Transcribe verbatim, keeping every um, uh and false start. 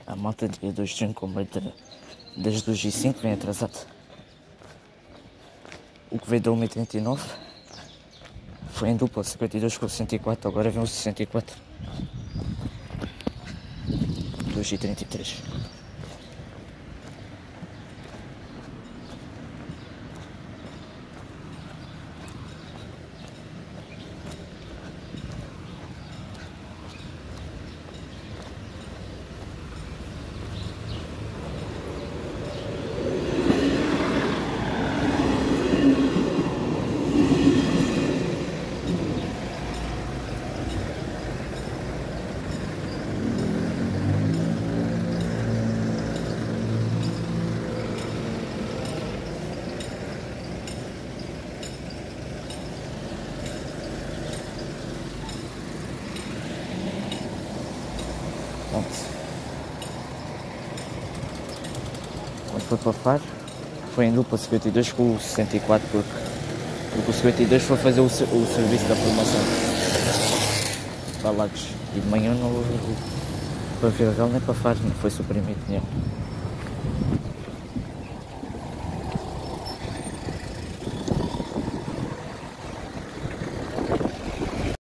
A malta de dois de junho, comboio de, das duas e cinco, vem atrasado. O que veio da uma e trinta e nove foi em dupla, cinquenta e dois com sessenta e quatro, agora vem o sessenta e quatro. duas e trinta e três. Quando foi para Faro, foi em dupla cinquenta e dois com o sessenta e quatro, porque, porque o cinquenta e dois foi fazer o, o serviço da formação para Lagos. E de manhã não houve para Vila Real nem para Faro, não foi suprimido nenhum.